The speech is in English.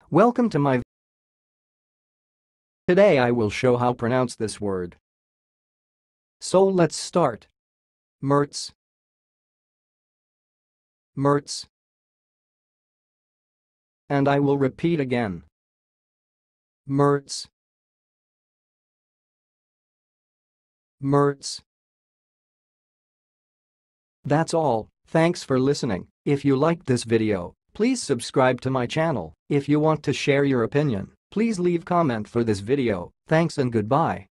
Welcome to my. Today I will show how pronounce this word. So let's start. Myrtes. Myrtes. And I will repeat again. Myrtes. Myrtes. That's all. Thanks for listening. If you liked this video, please subscribe to my channel. If you want to share your opinion, please leave comment for this video. Thanks and goodbye.